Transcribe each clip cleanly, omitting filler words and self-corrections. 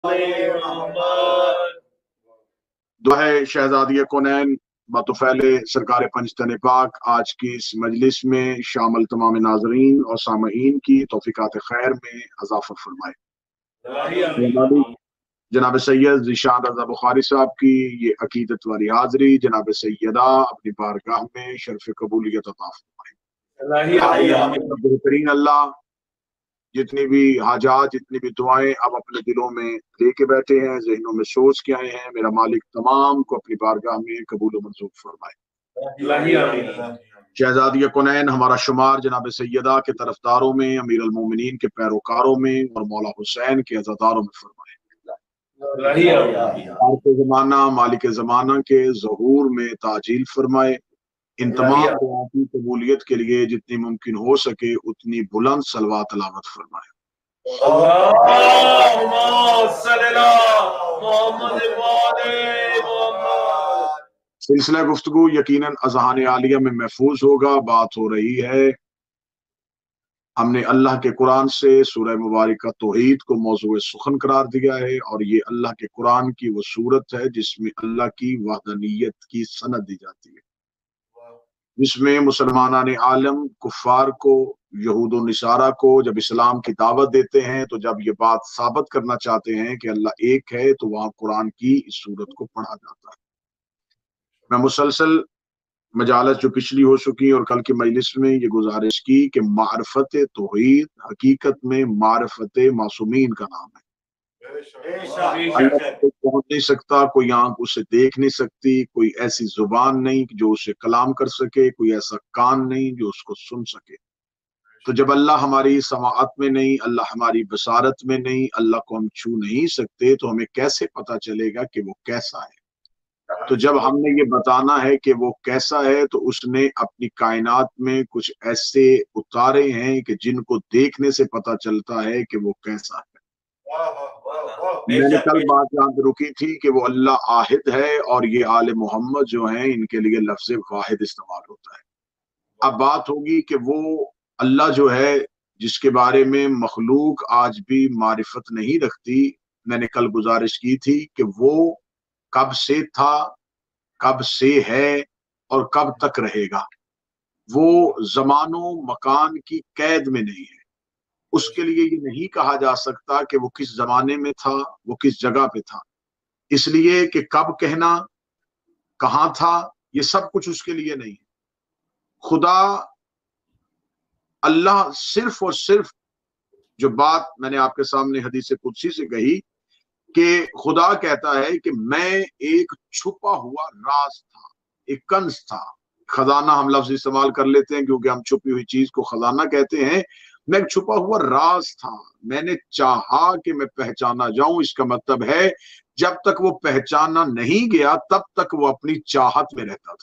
दुआ है शहजादी कौनैन बतौफैल सरकार पंजतन पाक आज की इस मजलिस में शामिल तमाम नाजरीन और सामईन की तौफीकात खैर में इजाफा फरमाए। जनाब सैयद ज़ीशान रज़ा बुखारी साहब की ये अकीदत वाली हाजिरी जनाब सैयदा अपनी बारगाह में शर्फ कबूलियत अता फरमाए। बेहतरीन अल्लाह जितनी भी हाजात जितनी भी दुआएं अब अपने दिलों में लेके बैठे हैं, जहनों में सोच के आए हैं, मेरा मालिक तमाम को अपनी बारगाह में कबूल मंजूर फरमाए। शहजादी कौनैन हमारा शुमार जनाब सैयदा के तरफदारों में, अमीर अल मोमिनीन के पैरोकारों में और मौला हुसैन के अज़ादारों में फरमाए। ज़माना मालिक ज़माना के ज़हूर में ताजील फरमाए। इन तमाम दुआओं की कबूलियत के लिए जितनी मुमकिन हो सके उतनी बुलंद सलवात तलावत फरमाए। सिलसिला गुफ्तगू यकीनन अज़हान आलिया में महफूज होगा। बात हो रही है, हमने अल्लाह के कुरान से सूरह मुबारक तौहीद को मौजूए सुखन करार दिया है और ये अल्लाह के कुरान की वो सूरत है जिसमें अल्लाह की वहदानियत की सनद दी जाती है, जिसमें मुसलमाना ने आलम कुफ्फार को, यहूद और निसारा को जब इस्लाम की दावत देते हैं, तो जब ये बात साबित करना चाहते हैं कि अल्लाह एक है, तो वहां कुरान की इस सूरत को पढ़ा जाता है। मैं मुसलसल मजालत जो पिछली हो चुकी और कल की मजलिस में ये गुजारिश की कि मारफत तौहीद हकीकत में मारफत मासूमीन का नाम है। अल्लाह को पहुंच नहीं सकता, कोई आंख उसे देख नहीं सकती, कोई ऐसी जुबान नहीं जो उसे कलाम कर सके, कोई ऐसा कान नहीं जो उसको सुन सके। तो जब अल्लाह हमारी समाअत में नहीं, अल्लाह हमारी बसारत में नहीं, अल्लाह को हम छू नहीं सकते, तो हमें कैसे पता चलेगा कि वो कैसा है? तो जब हमने ये बताना है कि वो कैसा है, तो उसने अपनी कायनात में कुछ ऐसे उतारे हैं कि जिनको देखने से पता चलता है कि वो कैसा है। मैंने कल बात यहाँ पे रुकी थी कि वो अल्लाह आहिद है और ये आले मोहम्मद जो हैं इनके लिए लफ्ज़ वाहिद इस्तेमाल होता है। अब बात होगी कि वो अल्लाह जो है जिसके बारे में मखलूक आज भी मारिफत नहीं रखती, मैंने कल गुजारिश की थी कि वो कब से था, कब से है और कब तक रहेगा। वो जमानो मकान की कैद में नहीं है। उसके लिए ये नहीं कहा जा सकता कि वो किस जमाने में था, वो किस जगह पे था, इसलिए कि कब कहना, कहाँ था, ये सब कुछ उसके लिए नहीं है। खुदा अल्लाह सिर्फ और सिर्फ, जो बात मैंने आपके सामने हदीस कुदसी से कही कि खुदा कहता है कि मैं एक छुपा हुआ राज था, एक कंज था। खजाना हम लफ्ज इस्तेमाल कर लेते हैं क्योंकि हम छुपी हुई चीज को खजाना कहते हैं। मैं एक छुपा हुआ राज था, मैंने चाहा कि मैं पहचाना जाऊं। इसका मतलब है जब तक वो पहचाना नहीं गया तब तक वो अपनी चाहत में रहता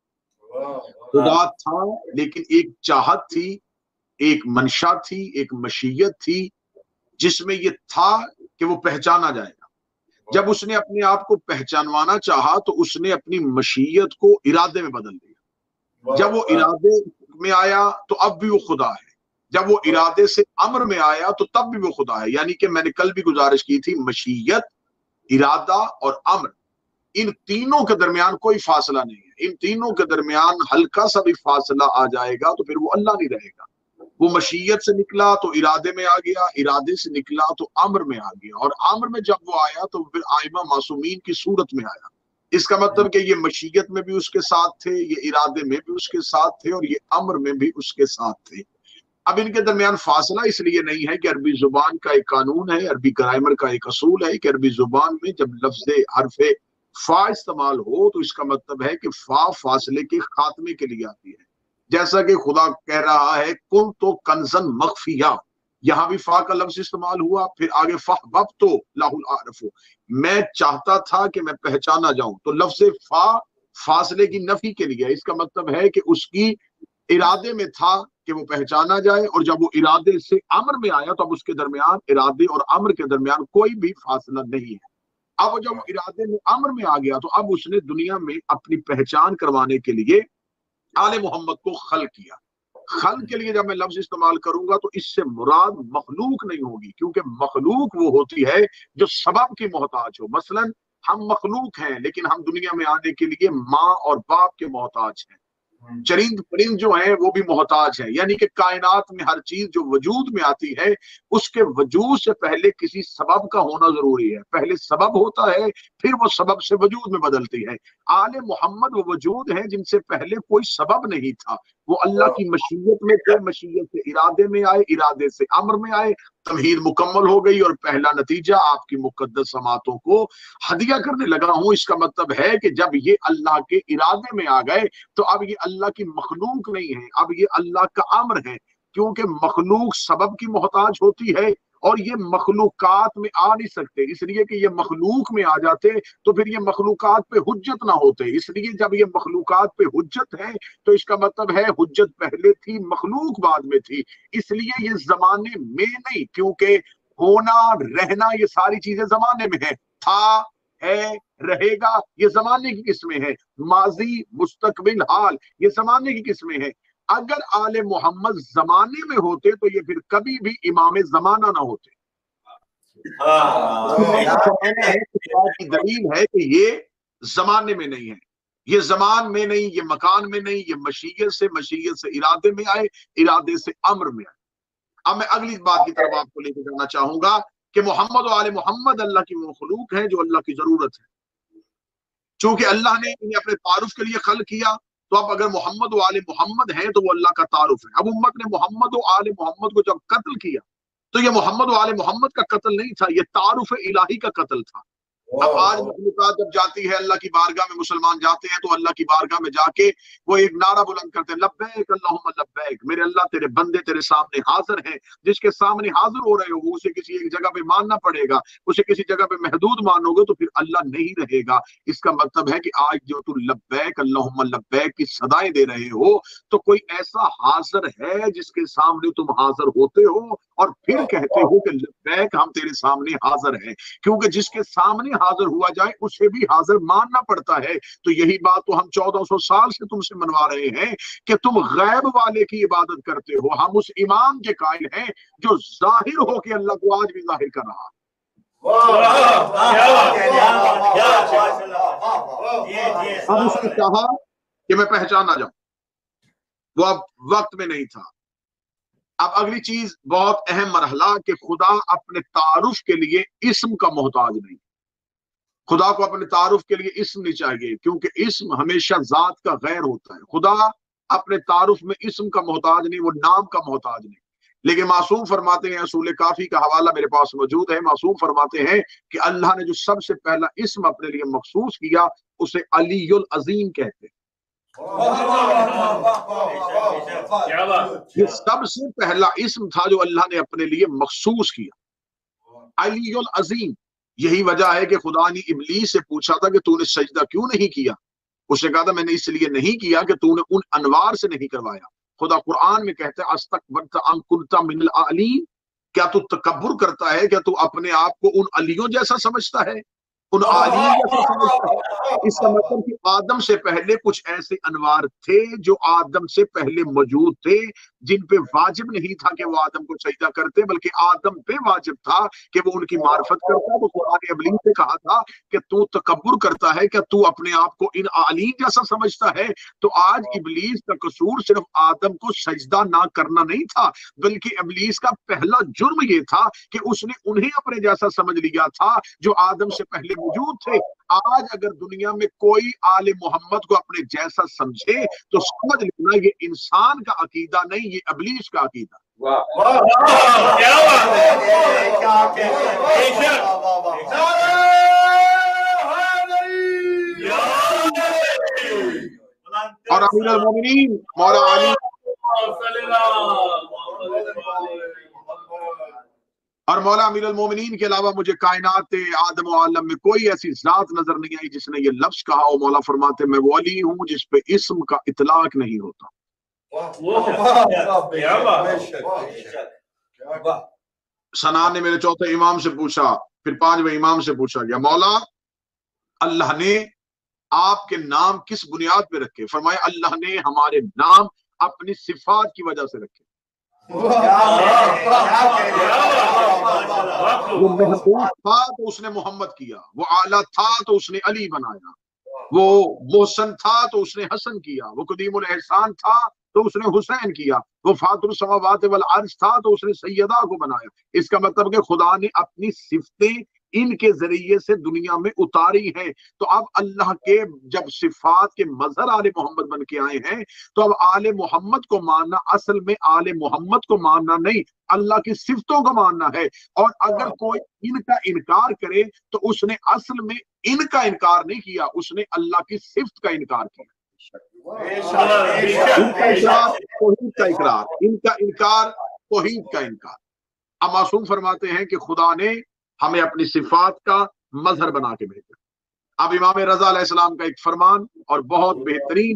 था। खुदा था लेकिन एक चाहत थी, एक मंशा थी, एक मशीयत थी जिसमें ये था कि वो पहचाना जाएगा। जब उसने अपने आप को पहचानवाना चाहा तो उसने अपनी मशीयत को इरादे में बदल दिया। जब वो इरादे में आया तो अब भी वो खुदा है, जब वो इरादे से अम्र में आया तो तब भी वो खुदा है। यानी कि मैंने कल भी गुजारिश की थी, मशीयत, इरादा और अम्र, इन तीनों के दरमियान कोई फासला नहीं है। इन तीनों के दरमियान हल्का सा भी फासला आ जाएगा तो फिर वो अल्लाह नहीं रहेगा। वो मशीयत से निकला तो इरादे में आ गया, इरादे से निकला तो अम्र में आ गया, और अम्र में जब वो आया तो फिर आइमा मासूमीन की सूरत में आया। इसका मतलब कि ये मशीयत में भी उसके साथ थे, ये इरादे में भी उसके साथ थे और ये अम्र में भी उसके साथ थे। अब इनके दरमियान फासला इसलिए नहीं है कि अरबी जुबान का एक कानून है, अरबी ग्रामर का एक असूल है कि अरबी जुबान में जब लफ्ज़ हरफे फा इस्तेमाल हो तो इसका मतलब है कि फा फासले के खात्मे के लिए आती है। जैसा कि खुदा कह रहा है कुल तो कंजन मखफिया, यहां भी फा का लफ्ज इस्तेमाल हुआ, फिर आगे फहबब तो लाहुल आरफो, मैं चाहता था कि मैं पहचाना जाऊं। तो लफ्ज फा फासले की नफी के लिए, इसका मतलब है कि उसकी इरादे में था कि वो पहचाना जाए, और जब वो इरादे से अम्र में आया तो अब उसके दरमियान, इरादे और अम्र के दरमियान कोई भी फासला नहीं है। अब जब वो इरादे में अम्र में आ गया तो अब उसने दुनिया में अपनी पहचान करवाने के लिए आले मोहम्मद को खल किया। خلق کے لیے جب میں لفظ استعمال کروں گا تو اس سے مراد مخلوق نہیں ہوگی، کیونکہ مخلوق وہ ہوتی ہے جو سبب کی محتاج ہو۔ مثلا ہم مخلوق ہیں لیکن ہم دنیا میں آنے کے لیے ماں اور باپ کے محتاج ہیں۔ چرند پرند جو ہیں وہ بھی محتاج ہیں، یعنی کہ کائنات میں ہر چیز جو وجود میں آتی ہے اس کے وجود سے پہلے کسی سبب کا ہونا ضروری ہے۔ پہلے سبب ہوتا ہے، پھر وہ سبب سے وجود میں بدلتی ہے۔ آل محمد وہ وجود ہیں جن سے پہلے کوئی سبب نہیں تھا، وہ اللہ کی مشیت میں تھے، مشیت سے ارادے میں آئے، ارادے سے امر میں آئے، تمہید مکمل ہو گئی اور پہلا نتیجہ آپ کی مقدس سماعتوں کو ہدیہ کرنے لگا ہوں۔ اس کا مطلب ہے کہ جب یہ اللہ کے ارادے میں آ گئے تو اب یہ اللہ کی مخلوق نہیں ہے، اب یہ اللہ کا امر ہے، کیونکہ مخلوق سبب کی محتاج ہوتی ہے اور یہ مخلوقات میں آ نہیں سکتے، اس لیے کہ یہ مخلوق میں آ جاتے تو پھر یہ مخلوقات پہ حجت نہ ہوتے۔ اس لیے جب یہ مخلوقات پہ حجت ہے تو اس کا مطلب ہے حجت پہلے تھی، مخلوق بعد میں تھی، اس لیے یہ زمانے میں نہیں، کیونکہ ہونا رہنا یہ ساری چیزیں زمانے میں ہیں، تھا ہے رہے گا یہ زمانے کی قسمیں ہیں، ماضی مستقبل حال یہ زمانے کی قسمیں ہیں۔ اگر آل محمد زمانے میں ہوتے تو یہ پھر کبھی بھی امام زمانہ نہ ہوتے۔ کی دلیل ہے کہ یہ زمانے میں نہیں ہے، یہ زمان میں نہیں، یہ مکان میں نہیں، یہ مشیت سے ارادے میں آئے، ارادے سے امر میں آئے۔ اب میں اگلی بات کی طرف آپ کو لے کے جانا چاہوں گا کہ محمد و آل محمد اللہ کی مخلوق ہیں جو اللہ کی ضرورت ہے۔ چونکہ اللہ نے انہیں اپنے تعارف کے لیے خلق کیا تو اب اگر محمد و آل محمد ہیں تو وہ اللہ کا تعارف ہے۔ اب امت نے محمد و آل محمد کو جب قتل کیا تو یہ محمد و آل محمد کا قتل نہیں تھا، یہ تعارف الہی کا قتل تھا۔ اب آج مخلوقات جب جاتی ہے اللہ کی بارگاہ میں، مسلمان جاتے ہیں تو اللہ کی بارگاہ میں جا کے وہ ایک نعرہ بلند کرتے ہیں، لبیک اللہم لبیک، میرے اللہ تیرے بندے تیرے سامنے حاضر ہیں۔ جس کے سامنے حاضر ہو رہے ہو وہ اسے کسی ایک جگہ پہ ماننا پڑے گا، اسے کسی جگہ پہ محدود مانو گے تو پھر اللہ نہیں رہے گا۔ اس کا مطلب ہے کہ آج جو تم لبیک اللہم لبیک کی صدائیں دے رہے ہو تو کوئی ایسا حاضر ہے جس کے سامنے تم حاضر ہوتے ہو اور پھر کہتے ہو کہ لبیک ہم تیرے سامنے حاضر ہیں، کیونکہ جس کے سامنے حاضر ہوا جائے اسے بھی حاضر ماننا پڑتا ہے۔ تو یہی بات تو ہم 1400 سال سے تم سے منوا رہے ہیں کہ تم غیب والے کی عبادت کرتے ہو، ہم اس امام کے قائل ہیں جو ظاہر ہو کے اللہ کو آج بھی ظاہر کر رہا ہے۔ اب اس نے کہا کہ میں پہچانا جاؤں، وہ اب وقت میں نہیں تھا۔ اب اگلی چیز بہت اہم مرحلہ کہ خدا اپنے تعارف کے لیے اسم کا محتاج نہیں۔ خدا کو اپنے تعارف کے لیے اسم نہیں چاہیے، کیونکہ اسم ہمیشہ ذات کا غیر ہوتا ہے۔ خدا اپنے تعارف میں اسم کا محتاج نہیں، وہ نام کا محتاج نہیں۔ لیکن معصوم فرماتے ہیں، اصول کافی کا حوالہ میرے پاس موجود ہے، معصوم فرماتے ہیں کہ اللہ نے جو سب سے پہلا اسم اپنے لیے مخصوص کیا اسے علی العظیم کہتے ہیں۔ یہ سب سے پہلا اسم تھا جو اللہ نے اپنے لیے مخصوص کیا، علی العظیم۔ یہی وجہ ہے کہ خدا نے ابلیس سے پوچھا تھا کہ تو نے سجدہ کیوں نہیں کیا؟ اس نے کہا تھا میں نے اس لیے نہیں کیا کہ تو نے ان انوار سے نہیں کروایا۔ خدا قرآن میں کہتا ہے استکبرت ام کنت من العالین، کیا تو تکبر کرتا ہے، کیا تو اپنے آپ کو ان علیوں جیسا سمجھتا ہے، ان عالین جیسا سمجھتا ہے؟ اس کا مطلب کہ آدم سے پہلے کچھ ایسے انوار تھے جو آدم سے پہلے موجود تھے، جن پہ واجب نہیں تھا کہ وہ آدم کو سجدہ کرتے، بلکہ آدم پہ واجب تھا کہ وہ ان کی معرفت کرتا۔ تو خدا نے ابلیس سے کہا تھا کہ تو تکبر کرتا ہے، کیا تو اپنے آپ کو ان عالین جیسا سمجھتا ہے؟ تو آج ابلیس کا قصور صرف آدم کو سجدہ نہ کرنا نہیں تھا، بلکہ ابلیس کا پہلا جرم یہ تھا کہ اس نے انہیں اپنے جیسا سمجھ لیا تھا جو آدم سے پہلے موجود تھے۔ آج اگر دنیا میں کوئی آل محمد کو اپنے جیسا سمجھے تو سمجھ لینا یہ انسان کا عقیدہ نہیں، یہ ابلیس کا عقیدہ۔ اور امیر المومنین مولا علی اور مولا امیر المومنین کے علاوہ مجھے کائنات آدم و عالم میں کوئی ایسی ذات نظر نہیں آئی جس نے یہ لفظ کہا ہو۔ مولا فرماتے میں وہ علی ہوں جس پہ اسم کا اطلاق نہیں ہوتا۔ سنان نے میرے چوتھے امام سے پوچھا، پھر پانچویں امام سے پوچھا گیا، مولا اللہ نے آپ کے نام کس بنیاد پہ رکھے؟ فرمایا اللہ نے ہمارے نام اپنی صفات کی وجہ سے رکھے. وہ محبوب تھا تو اس نے محمد کیا، وہ اعلیٰ تھا تو اس نے علی بنایا، وہ محسن تھا تو اس نے حسن کیا، وہ قدیم الاحسان تھا تو اس نے حسین کیا، وہ فاطر السماوات والارض تھا تو اس نے سیدہ کو بنایا. اس کا مطلب کہ خدا نے اپنی صفتیں ان کے ذریعے سے دنیا میں اتاری ہے. تو اب اللہ کے جب صفات کے مظہر آل محمد بن کے آئے ہیں تو اب آل محمد کو ماننا اصل میں آل محمد کو ماننا نہیں، اللہ کی صفتوں کو ماننا ہے. اور اگر کوئی ان کا انکار کرے تو اس نے اصل میں ان کا انکار نہیں کیا، اس نے اللہ کی صفت کا انکار کیا. ان کا اقرار توحید کا اقرار، ان کا انکار توحید کا انکار. اب معصوم فرماتے ہیں کہ خدا نے ہمیں اپنی صفات کا مظہر بنا کے بھیجا. اب امام رضا علیہ السلام کا ایک فرمان اور بہت بہترین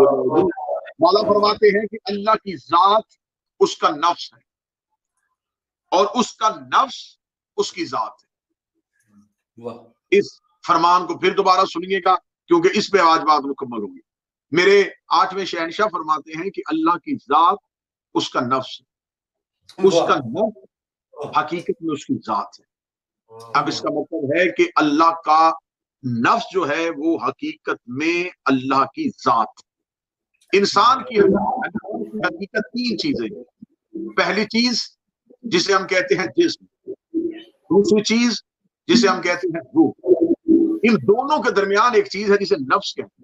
مولا فرماتے ہیں کہ اللہ کی ذات اس کا نفس ہے اور اس کا نفس اس کی ذات ہے. اس فرمان کو پھر دوبارہ سنیے گا کیونکہ اس پہ آج بات مکمل ہوگی. میرے 8ویں شہنشاہ فرماتے ہیں کہ اللہ کی ذات اس کا نفس ہے، اس کا نفس حقیقت میں اس کی ذات ہے. اب اس کا مطلب ہے کہ اللہ کا نفس جو ہے وہ حقیقت میں اللہ کی ذات. انسان کی حقیقت 3 چیزیں ہیں. پہلی چیز جسے ہم کہتے ہیں جسم، دوسری چیز جسے ہم کہتے ہیں روح. ان دونوں کے درمیان ایک چیز ہے جسے نفس کہتے ہیں.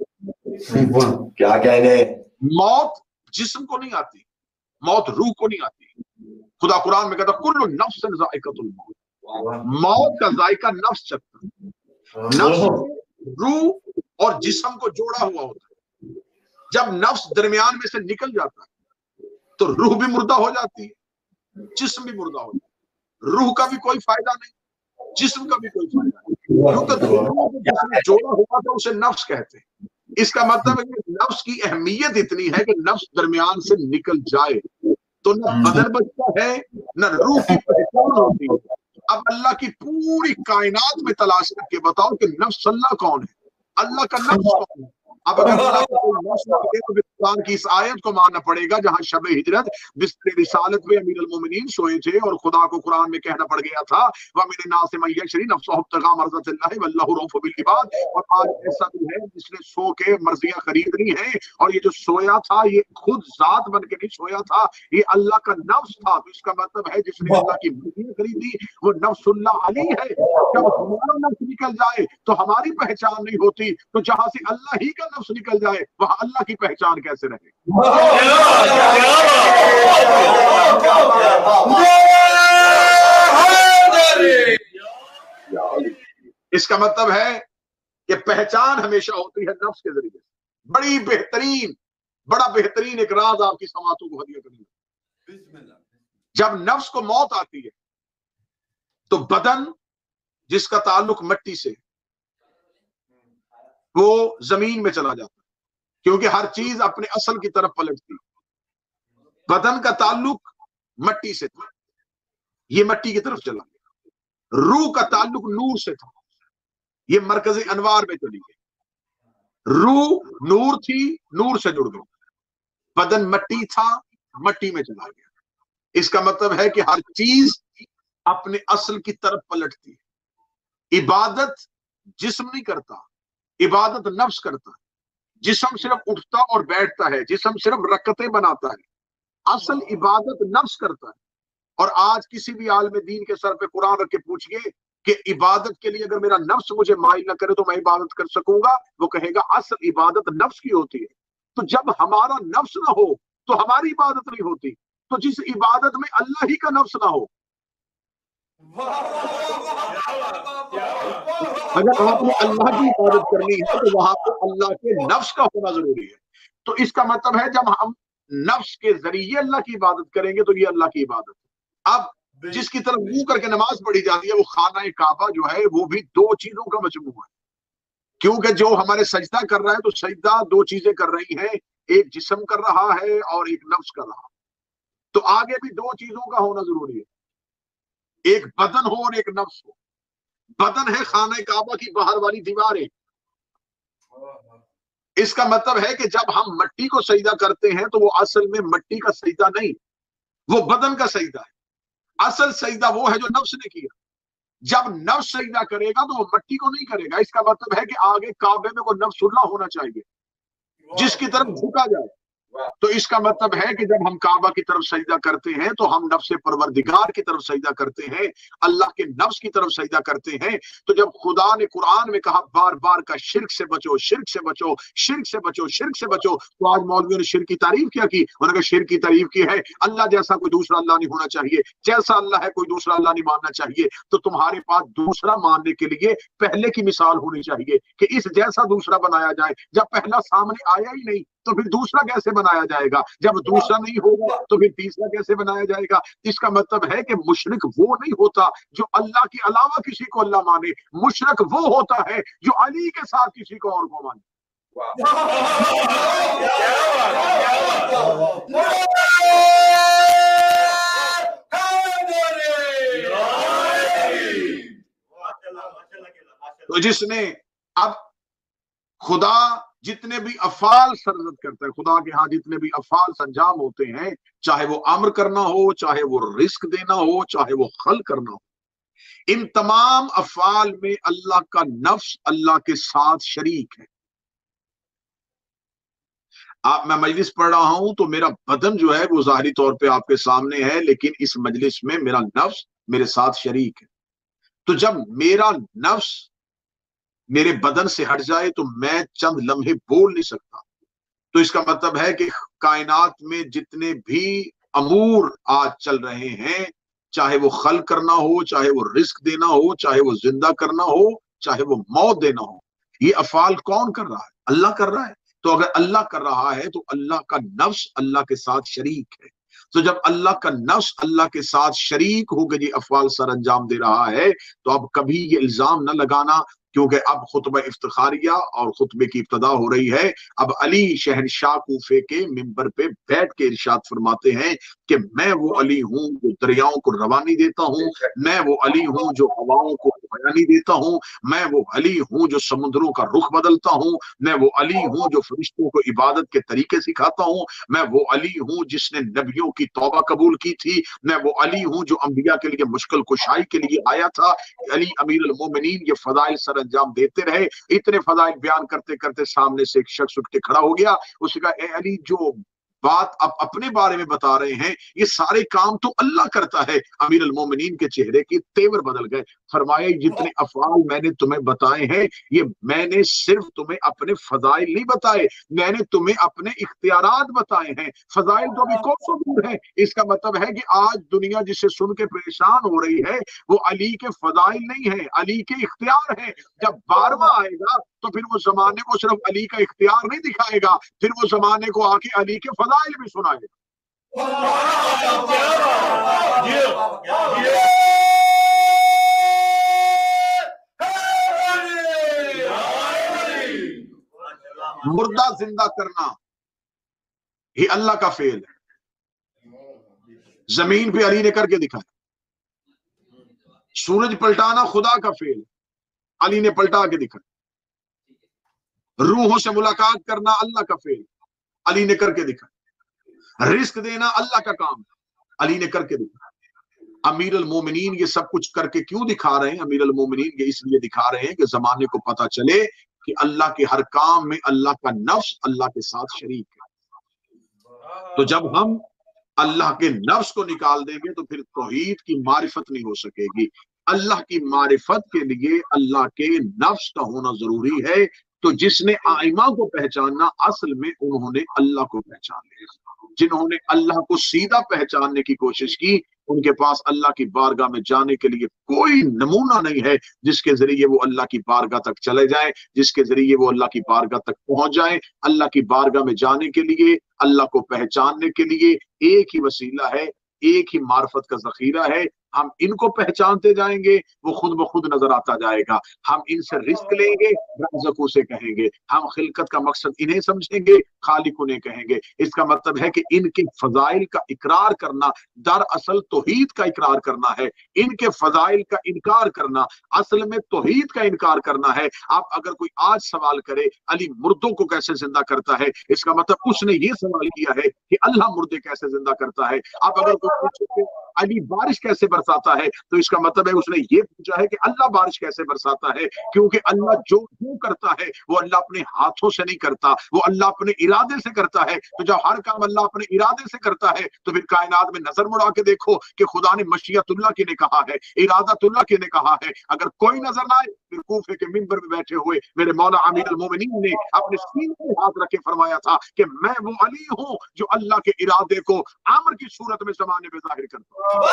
کیا کہنے، موت جسم کو نہیں آتی، موت روح کو نہیں آتی. خدا قرآن میں کہتا کل نفس ذائقۃ الموت، موت کا ذائقہ نفس چکتا ہے. نفس روح اور جسم کو جوڑا ہوا ہوتا ہے. جب نفس درمیان میں سے نکل جاتا ہے تو روح بھی مردہ ہو جاتی ہے، جسم بھی مردہ ہو جاتا ہے. روح کا بھی کوئی فائدہ نہیں، جسم کا بھی کوئی فائدہ نہیں. روح جسم جوڑا ہوا تو اسے نفس کہتے ہیں. اس کا مطلب ہے کہ نفس کی اہمیت اتنی ہے کہ نفس درمیان سے نکل جائے تو نہ بدن بچتا ہے نہ روح کی پہچان ہوتی ہے. اب اللہ کی پوری کائنات میں تلاش کر کے بتاؤ کہ نفس اللہ کون ہے، اللہ کا نفس کون ہے. اب اگر اللہ کا کوئی نفس مانگے تو قرآن کی اس آیت کو ماننا پڑے گا جہاں شب ہجرت بستر رسالت میں امیر المومنین سوئے تھے اور خدا کو قرآن میں کہنا پڑ گیا تھا وَمِنَ النَّاسِ مَن يَشْرِي نَفْسَهُ ابْتِغَاءَ مَرْضَاتِ اللَّهِ وَاللَّهُ رَءُوفٌ بِالْعِبَادِ. اور آج ایسا بھی ہے جس نے سو کے مرضیاں خریدنی ہیں اور یہ جو سویا تھا یہ خود ذات بن کے نہیں سویا تھا، یہ اللہ کا نفس تھا. تو اس کا مطلب ہے جس نے اللہ کی مرضیاں خریدی وہ نفس اللہ علی ہے. جب ہمارا نفس نکل جائے تو ہماری پہچان نہیں ہوتی، تو جہاں سے اللہ ہی کا نفس نکل جائے وہاں اللہ کی پہچان کیسے رہے. اس کا مطلب ہے کہ پہچان ہمیشہ ہوتی ہے نفس کے ذریعے. بڑی بہترین بڑا بہترین ایک راز آپ کی سماعتوں کو ہدیہ کریں. جب نفس کو موت آتی ہے تو بدن جس کا تعلق مٹی سے وہ زمین میں چلا جاتا ہے کیونکہ ہر چیز اپنے اصل کی طرف پلٹتی. بدن کا تعلق مٹی سے تھا، یہ مٹی کی طرف چلا گیا. روح کا تعلق نور سے تھا، یہ مرکز انوار میں چلی گئی. روح نور تھی، نور سے جڑ گئی. بدن مٹی تھا، مٹی میں چلا گیا. اس کا مطلب ہے کہ ہر چیز اپنے اصل کی طرف پلٹتی ہے. عبادت جسم نہیں کرتا، عبادت نفس کرتا ہے. جسم صرف اٹھتا اور بیٹھتا ہے، جسم صرف رکعتیں بناتا ہے. اصل عبادت نفس کرتا ہے. اور آج کسی بھی عالم دین کے سر پہ قرآن رکھ کے پوچھئے کہ عبادت کے لیے اگر میرا نفس مجھے مائل نہ کرے تو میں عبادت کر سکوں گا، وہ کہے گا اصل عبادت نفس کی ہوتی ہے. تو جب ہمارا نفس نہ ہو تو ہماری عبادت نہیں ہوتی. تو جس عبادت میں اللہ ہی کا نفس نہ ہو، اگر آپ نے اللہ کی عبادت کرنی ہے تو وہاں پہ اللہ کے نفس کا ہونا ضروری ہے. تو اس کا مطلب ہے جب ہم نفس کے ذریعے اللہ کی عبادت کریں گے تو یہ اللہ کی عبادت ہے. اب جس کی طرف منہ کر کے نماز پڑھی جاتی ہے وہ خانہ کعبہ جو ہے وہ بھی 2 چیزوں کا مجموعہ ہے. کیونکہ جو ہمارے سجدہ کر رہا ہے تو سجدہ 2 چیزیں کر رہی ہیں، ایک جسم کر رہا ہے اور ایک نفس کر رہا ہے. تو آگے بھی 2 چیزوں کا ہونا ضروری ہے، ایک بدن ہو اور ایک نفس ہو. بدن ہے خانہ کعبہ کی باہر والی دیواریں، इसका मतलब है कि जब हम मट्टी को सजदा करते हैं तो वो असल में मट्टी का सजदा नहीं, वो बदन का सजदा है। असल सजदा वो है जो नफ्स ने किया। जब नफ्स सजदा करेगा तो वो मट्टी को नहीं करेगा। इसका मतलब है कि आगे काबे में वो नफ्सुल्लाह होना चाहिए जिसकी तरफ झुका जाए। तो इसका मतलब है कि जब हम काबा की तरफ सजदा करते हैं तो हम नफ्स परवरदिगार की तरफ सजदा करते हैं, अल्लाह के नफ्स की तरफ सजदा करते हैं। तो जब खुदा ने कुरान में कहा बार बार का शिर्क से बचो, शिर्क से बचो, शिर्क से बचो, शिर्क से बचो, तो आज मौलवियों ने शिर्क की तारीफ क्या की? उन्होंने शिर्क की तारीफ की है अल्लाह जैसा कोई दूसरा अल्लाह नहीं होना चाहिए, जैसा अल्लाह है कोई दूसरा अल्लाह नहीं मानना चाहिए। तो तुम्हारे पास दूसरा मानने के लिए पहले की मिसाल होनी चाहिए कि इस जैसा दूसरा बनाया जाए। जब पहला सामने आया ही नहीं तो फिर दूसरा कैसे बनाया जाएगा? जब दूसरा नहीं होगा तो फिर तीसरा कैसे बनाया जाएगा? इसका मतलब है कि मुशरिक वो नहीं होता जो अल्लाह के अलावा किसी को अल्लाह माने, मुशरिक वो होता है जो अली के साथ किसी को और को माने। तो जिसने अब खुदा जितने भी अफाल सरजद करता है, खुदा के यहाँ जितने भी अफाल अंजाम होते हैं, चाहे वो अम्र करना हो, चाहे वो रिस्क देना हो, चाहे वो खल करना हो, इन तमाम अफाल में अल्लाह का नफ्स अल्लाह के साथ शरीक है। मैं मजलिस पढ़ रहा हूं तो मेरा बदन जो है वो जाहिरी तौर पे आपके सामने है, लेकिन इस मजलिस में मेरा नफ्स मेरे साथ शरीक है। तो जब मेरा नफ्स मेरे बदन से हट जाए तो मैं चंद लम्हे बोल नहीं सकता। तो इसका मतलब है कि कायनात में जितने भी अमूर आज चल रहे हैं, चाहे वो खल करना हो, चाहे वो रिस्क देना हो, चाहे वो जिंदा करना हो, चाहे वो मौत देना हो, ये अफाल कौन कर रहा है? अल्लाह कर रहा है। तो अगर अल्लाह कर रहा है तो अल्लाह का नफ्स अल्लाह के साथ शरीक है। तो जब अल्लाह का नफ्स अल्लाह के साथ शरीक होकर ये अफवाल सर अंजाम दे रहा है, तो अब कभी ये इल्जाम न लगाना, क्योंकि अब खुतबा इफ्तिखारिया और खुतबे की इब्तदा हो रही है। अब अली शहनशाह कूफे के मिंबर पे बैठ के इरशाद फरमाते हैं कि मैं वो अली हूँ जो दरियाओं को रवानी देता हूँ, मैं वो अली हूँ जो हवाओं को बयानी देता हूँ, मैं वो अली हूँ जो समुद्रों का रुख बदलता हूँ, मैं वो अली हूँ जो फरिश्तों को इबादत के तरीके सिखाता हूँ, मैं वो अली हूँ जिसने नबियों की तौबा कबूल की थी, मैं वो अली हूँ जो अंबिया के लिए मुश्किल कुशाई के लिए आया था। अली अमीरुल मोमिनीन ये फदाइल सर अंजाम देते रहे। इतने फदाइल बयान करते करते सामने से एक शख्स उठ के खड़ा हो गया। उसने कहा, ए अली, जो बात आप अपने बारे में बता रहे हैं ये सारे काम तो अल्लाह करता है। अमीर अल मोमिनीन के चेहरे के तेवर बदल गए। फरमाया, जितने अफआल मैंने तुम्हें बताए हैं ये मैंने सिर्फ तुम्हें अपने फजाइल नहीं बताए, मैंने तुम्हें अपने इख्तियारात बताए हैं। फजाइल तो अभी कौन सा दूर है। इसका मतलब है कि आज दुनिया जिसे सुन के परेशान हो रही है वो अली के फजाइल नहीं है, अली के इख्तियार है। जब 12वां आएगा तो फिर वो जमाने को सिर्फ अली का इख्तियार नहीं दिखाएगा, फिर वो जमाने को आके अली के फजाइल भी सुनाएगा। मुर्दा जिंदा करना ये अल्लाह का फेल है। जमीन पे अली ने करके दिखाया। सूरज पलटाना खुदा का फेल है, अली ने पलटा के दिखाया। रूहों से मुलाकात करना अल्लाह का फेल, अली ने करके दिखाया। रिस्क देना अल्लाह का काम, अली ने करके दिखाया। अमीर अल मोमिनीन ये सब कुछ करके क्यों दिखा रहे हैं? अमीर अल मोमिनीन ये इसलिए दिखा रहे हैं कि जमाने को पता चले कि अल्लाह के हर काम में अल्लाह का नफ्स अल्लाह के साथ शरीक है। तो जब हम अल्लाह के नफ्स को निकाल देंगे तो फिर तौहीद की मारिफत नहीं हो सकेगी। अल्लाह की मारिफत के लिए अल्लाह के नफ्स का होना जरूरी है। तो जिसने आइमा को पहचानना, असल में उन्होंने अल्लाह को पहचान लिया। जिन्होंने अल्लाह को सीधा पहचानने की कोशिश की, उनके पास अल्लाह की बारगाह में जाने के लिए कोई नमूना नहीं है जिसके जरिए वो अल्लाह की बारगाह तक चले जाए, जिसके जरिए वो अल्लाह की बारगाह तक पहुंच जाए। अल्लाह की बारगाह में जाने के लिए, अल्लाह को पहचानने के लिए एक ही वसीला है, एक ही मार्फत का जखीरा है। ہم ان کو پہچانتے جائیں گے، وہ خود بخود نظر آتا جائے گا۔ ہم ان سے رزق لیں گے، رازق سے کہیں گے۔ ہم خلقت کا مقصد انہیں سمجھیں گے، خالق انہیں کہیں گے۔ اس کا مطلب ہے کہ ان کے فضائل کا اقرار کرنا دراصل توحید کا اقرار کرنا ہے۔ ان کے فضائل کا انکار کرنا اصل میں توحید کا انکار کرنا ہے۔ آپ اگر کوئی آج سوال کرے علی مردوں کو کیسے زندہ کرتا ہے، اس کا مطلب اس نے یہ سوال کیا ہے کہ اللہ مردے کیسے زندہ کرتا ہے۔ آپ اگر کوئی پوچھے کہ علی بارش کیسے برساتا ہے، تو اس کا مطلب ہے اس نے یہ پوچھا ہے کہ اللہ بارش کیسے برساتا ہے، کیونکہ اللہ جو کرتا ہے وہ اللہ اپنے ہاتھوں سے نہیں کرتا، وہ اللہ اپنے ارادے سے کرتا ہے۔ تو جب ہر کام اللہ اپنے ارادے سے کرتا ہے تو پھر کائنات میں نظر مڑا کے دیکھو کہ خدا نے مشیت اللہ کی نے کہا ہے، ارادت اللہ کی نے کہا ہے۔ اگر کوئی نظر نہ آئے، پھر کوفے کے منبر میں بیٹھے ہوئے میرے مولا امیر المومنین نے اپنے سینے پہ ہاتھ رکھ کے فرمایا تھا کہ میں وہ علی ہوں جو اللہ کے ارادے کو امر کی صورت میں زمانے میں ظاہر کرتا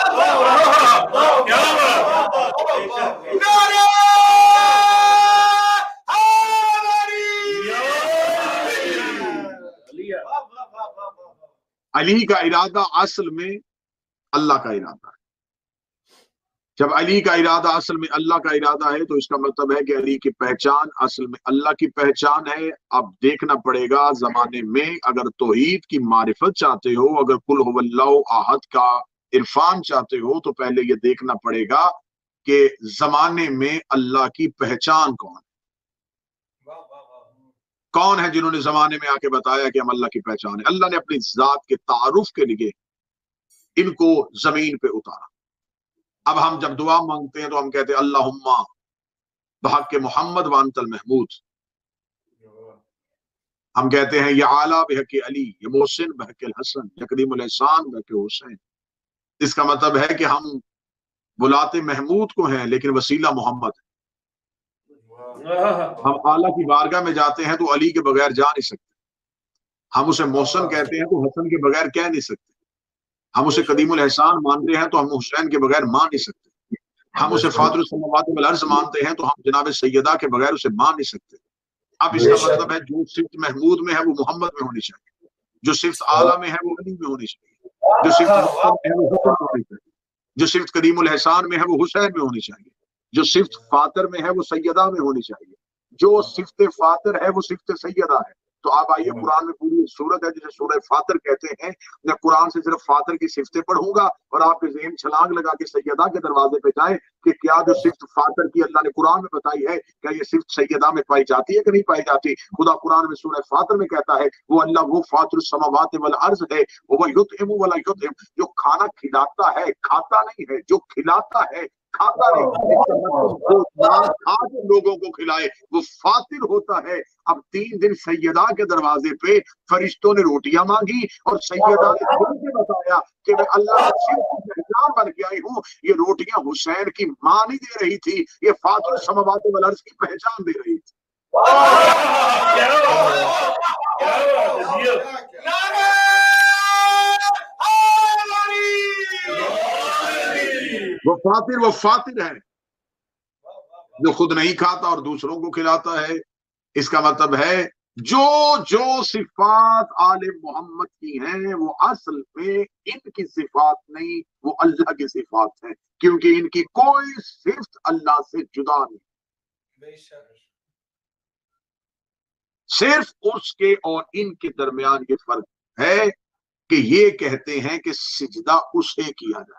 علی کا ارادہ اصل میں اللہ کا ارادہ ہے۔ جب علی کا ارادہ اصل میں اللہ کا ارادہ ہے تو اس کا مطلب ہے کہ علی کی پہچان اصل میں اللہ کی پہچان ہے۔ اب دیکھنا پڑے گا زمانے میں اگر توحید کی معرفت چاہتے ہو، اگر قل هو اللہ احد کا عرفان چاہتے ہو، تو پہلے یہ دیکھنا پڑے گا کہ زمانے میں اللہ کی پہچان کون ہے جنہوں نے زمانے میں آ کے بتایا کہ ہم اللہ کی پہچان ہے۔ اللہ نے اپنی ذات کے تعارف کے لیے ان کو زمین پہ اتارا۔ اب ہم جب دعا مانگتے ہیں تو ہم کہتے ہیں اللہم بحق محمد وانت المحمود۔ ہم کہتے ہیں یا اعلیٰ بحق علی، یا محسن بحق الحسن، یا کریم الاحسان بحق حسین۔ اس کا مطلب ہے کہ ہم بلاتے محمود کو ہیں لیکن وسیلہ محمد ہے۔ ہم اعلیٰ کی بارگاہ میں جاتے ہیں تو علی کے بغیر جا نہیں سکتے۔ ہم اسے محسن کہتے ہیں تو حسن کے بغیر کہہ نہیں سکتے۔ ہم اسے قدیم الاحسان مانتے ہیں تو ہم حسین کے بغیر مان نہیں سکتے۔ ہم اسے فاطر السماوات والارض مانتے ہیں تو ہم جناب سیدہ کے بغیر اسے مان نہیں سکتے۔ اب اس کا مطلب ہے جو صفت محمود میں ہے وہ محمد میں ہونی چاہیے، جو صفت اعلیٰ میں ہے وہ علی میں ہونی چاہیے، جو صفت حسن میں ہے وہ حسن میں ہونی چاہیے، جو صفت قدیم الاحسان میں ہے وہ حسین میں ہونی چاہیے، جو صفت فاطر میں ہے وہ سیدہ میں ہونی چاہیے، جو صفت فاطر ہے وہ صفت سیدہ ہے۔ تو آپ آئیے قرآن میں پوری صورت ہے جسے سورہ فاطر کہتے ہیں۔ میں قرآن سے صرف فاطر کی صفتیں پڑھوں گا اور آپ کے ذہن چھلانگ لگا کے سیدہ کے دروازے پہ جائیں کہ کیا جو صفت فاطر کی اللہ نے قرآن میں بتائی ہے کیا یہ صفت سیدہ میں پائی جاتی ہے کہ نہیں پائی جاتی۔ خدا قرآن میں سورہ فاطر میں کہتا ہے وہ اللہ وہ فاطر السماوات والارض ہے، وہ یطعم ولا یطعم، جو کھانا کھلاتا ہے کھاتا نہیں ہے، جو کھلاتا ہے کھاتا نہیں، لوگوں کو کھلائے وہ فاطر ہوتا ہے۔ اب 3 دن سیدہ کے دروازے پہ فرشتوں نے روٹیاں مانگی اور سیدہ نے کھل کے بتایا کہ میں اللہ کی پہچان بن کے آئی ہوں۔ یہ روٹیاں حسین کی ماں نہیں دے رہی تھی، یہ فاطر السماوات والارض کی پہچان دے رہی تھی۔ وہ فاطر ہے جو خود نہیں کھاتا اور دوسروں کو کھلاتا ہے۔ اس کا مطلب ہے جو صفات آل محمد کی ہیں وہ اصل میں ان کی صفات نہیں، وہ اللہ کی صفات ہیں، کیونکہ ان کی کوئی صفت اللہ سے جدا نہیں۔ صرف اس کے اور ان کے درمیان یہ فرق ہے کہ یہ کہتے ہیں کہ سجدہ اسے کیا جائے۔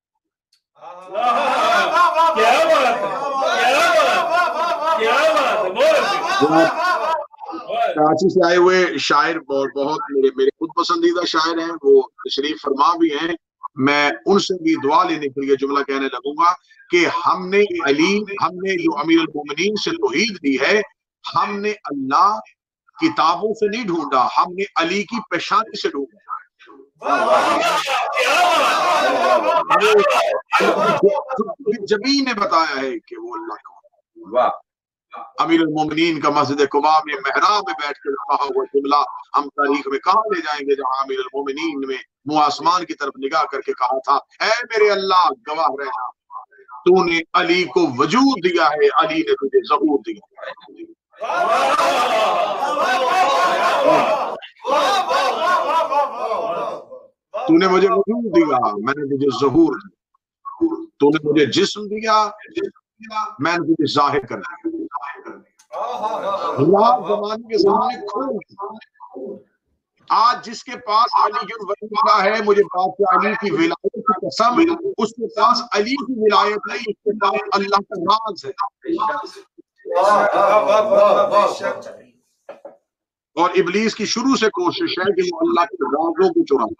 کراچی سے آئے ہوئے شاعر بہت میرے خود پسندیدہ شاعر ہیں، وہ تشریف فرما بھی ہیں، میں ان سے بھی دعا لینے کے لیے جملہ کہنے لگوں گا کہ ہم نے جو امیر المومنین سے توحید دی ہے، ہم نے اللہ کتابوں سے نہیں ڈھونڈا، ہم نے علی کی پیشانی سے ڈھونڈا۔ جبی نے بتایا ہے کہ وہ اللہ کا امیر المومنین کا مسجد قباء میں محراب میں بیٹھ کر کہا ہوا جملہ ہم تاریخ میں کہاں لے جائیں گے، جہاں امیر المومنین میں منہ آسمان کی طرف نگاہ کر کے کہا تھا اے میرے اللہ گواہ رہنا تو نے علی کو وجود دیا ہے، علی نے تجھے ظہور دیا ہے۔ تو نے مجھے وجود دیا، میں نے تجھے ظہور دیا۔ तूने मुझे जिस्म दिया, मैंने तुझे जाहिर कर दिया। जमाने के सामने खोल। आज जिसके पास अली वलीउल्लाह है, मुझे बादशाह अली की विलायत की कसम, उसके पास अली की विलायत नहीं, उसके पास अल्लाह का राज है। और इब्लीस की शुरू से कोशिश है कि वो अल्लाह के राजों को चुराए।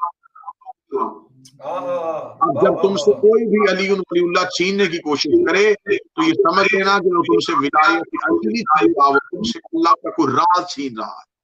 अब जब तुमसे कोई भी अली वलीउल्लाह छीनने की कोशिश करे तो ये समझ लेना कि वो तुमसे विलायत अली नहीं छीन रहा, वो तुमसे अल्लाह का कोई राज छीन रहा है।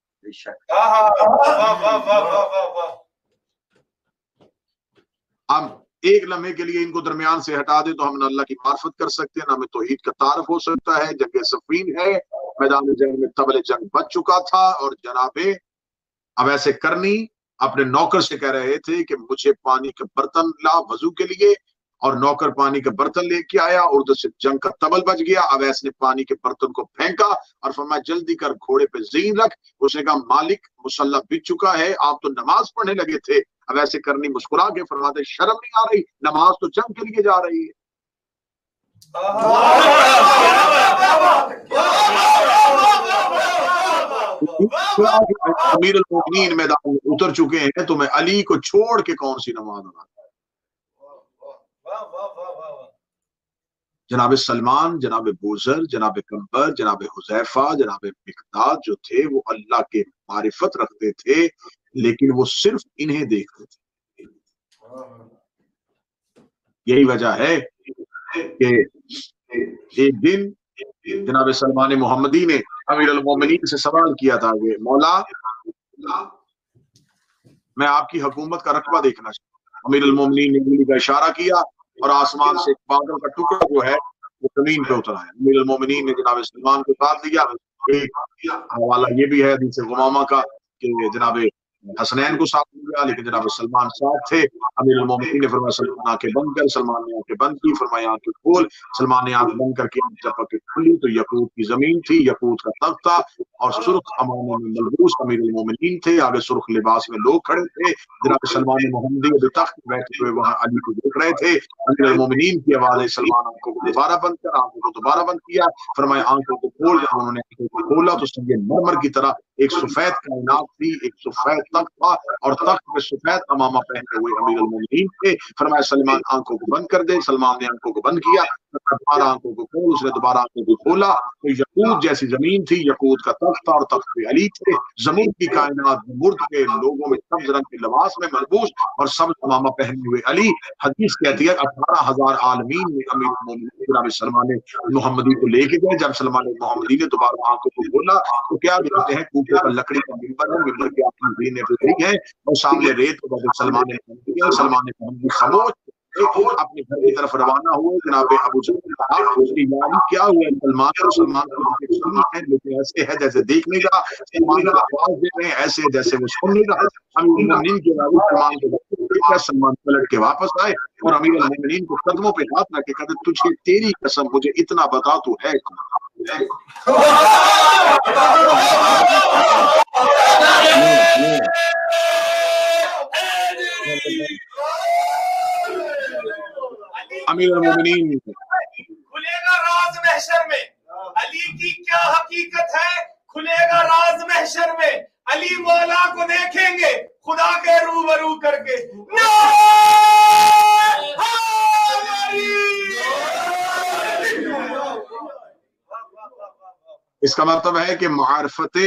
हम एक लम्हे के लिए इनको दरमियान से हटा दे तो हम अल्लाह की मार्फत कर सकते हैं, ना हमें तौहीद का तारफ हो सकता है। जंग सफीन है, मैदान जंग में तबले जंग बच चुका था और जनाबे अब ऐसे करनी अपने नौकर से कह रहे थे कि मुझे पानी का बर्तन ला वजू के लिए, और नौकर पानी का बर्तन लेके आया और उधर से जंग का तबल बच गया। अवैस ने पानी के बर्तन को फेंका और फरमाया जल्दी कर घोड़े पे ज़ीन रख। उसने कहा मालिक मुसल्ला बिछ चुका है, आप तो नमाज पढ़ने लगे थे। अब ऐसे करनी मुस्कुरा के फरमाते शर्म नहीं आ रही, नमाज तो जंग के लिए जा रही है। अमीरुल मोमिनीन मैदान में उतर चुके हैं, तो मैं अली को छोड़ के कौन सी नमाज अदा? जनाब सलमान, जनाब बूजर, जनाब कंबर, जनाब हुजैफा, जनाब मिकदाद जो थे वो अल्लाह के मारिफत रखते थे, लेकिन वो सिर्फ इन्हें देखते थे। यही वजह है कि एक दिन जनाब सलमान मोहम्मदी ने अमीरुल मोमिनीन से सवाल किया था कि मौला मैं आपकी हुकूमत का रकबा देखना चाहता हूं। अमीरुल मोमिनीन ने उंगली का इशारा किया और आसमान से बादल का टुकड़ा जो है वो जमीन पे उतरा है। अमीरुल मोमिनीन ने जनाब सलमान को साथ दिया। एक हवाला ये भी है हदीस गुमामा का कि जनाब हसनैन को साथ दिया, लेकिन जनाब सलमान साथ थे। अमीरुल मोमिनीन ने फरमाया सलमान आंखें बंद कर, सलमान ने आंखें बंद की, फरमाया आंखें खोल। सलमान ने आंख बंद करके जब आंखें खुली तो यकूत की जमीन थी, यकूत का तख्त था और सुर्ख अमामों में मलबूस अमीरुल मोमिनीन थे। आगे सुर्ख लिबास में लोग खड़े थे। जनाब सलमान मोहम्मदी अभी तख्त बैठे हुए वहां अली को देख रहे थे। अमीरुल मोमिनीन की आवाज है सलमान आंखों को दोबारा बंद कर, आंखों को दोबारा बंद किया, फरमाया आंखों को खोल। जब उन्होंने आंखों को खोला तो संगे मरमर की तरह एक सफेद कायनात थी, एक सफेद तख्त था और तख्त में सफेद अमामा पहने हुए अमीरुल मोमिनीन थे। फरमाया सलमान आंखों को बंद कर दे। सलमान ने आंखों को बंद किया, दोबारा आंखों को खोल। उसने दोबारा आंखों को खोला तो यकूत जैसी जमीन थी, यकूत का तख्त था और तख्त पे अली थे। जमीन की कायनात मुर्द के लोगों में सब्ज रंग के लिबास में मलबूस और सब्ज अमामा पहने हुए अली। हदीस कहती है 18,000 आलमीन में अमीरुल मोमिनीन जनाब सलमान मोहम्मदी को लेके गए। जब सलमान मोहम्मदी ने दोबारा आंखों को खोला तो क्या देखते हैं कूफे पर लकड़ी का मिंबर है, मिंबर की आपकी जीने पे खड़ी है और सामने रेत को सलमान मोहम्मदी खामोश अपने घर की तरफ रवाना हुए। जनाब अबू सुफियान कहा क्या हुआ सलमान? और सलमान है लेकिन ऐसे है जैसे देख नहीं रहा। सलमान को आवाज दे रहे हैं ऐसे जैसे वो सुन नहीं रहा। अमीरुल मोमिनीन के सलमान को सलमान पलट के वापस आए और अमीरुल मोमिनीन को कदमों पे हाथ रख के कहते तुझे तेरी कसम मुझे इतना बता तू है कौन? अमीरुल मोमिनीन खुलेगा राज महशर में अली की क्या हकीकत है, खुलेगा राज महशर में अली मौला को देखेंगे खुदा के रूबरू करके। इसका मतलब है कि मारफते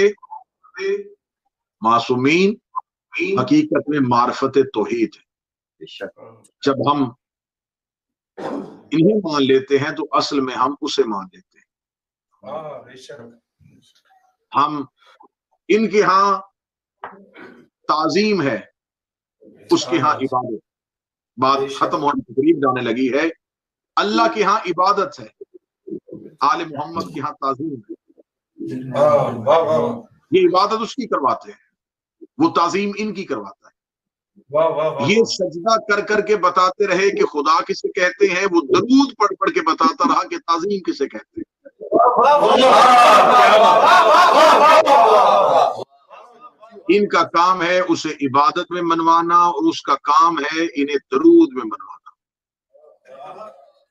मासूमीन हकीकत में मारफत तौहीद है। जब हम इन्हें मान लेते हैं तो असल में हम उसे मान लेते हैं। हम इनके यहाँ ताजीम है, उसके यहाँ इबादत। बात खत्म होने के करीब जाने लगी है। अल्लाह के यहाँ इबादत है, आले मोहम्मद के यहाँ ताजीम है। ये इबादत उसकी करवाते हैं, वो ताजीम इनकी करवाता है। ये सजदा कर करके बताते रहे कि खुदा किसे कहते हैं, वो दरूद पढ़ पढ़ के बताता रहा कि ताजीम किसे कहते हैं। इनका काम है उसे इबादत में मनवाना और उसका काम है इन्हें दरूद में मनवाना।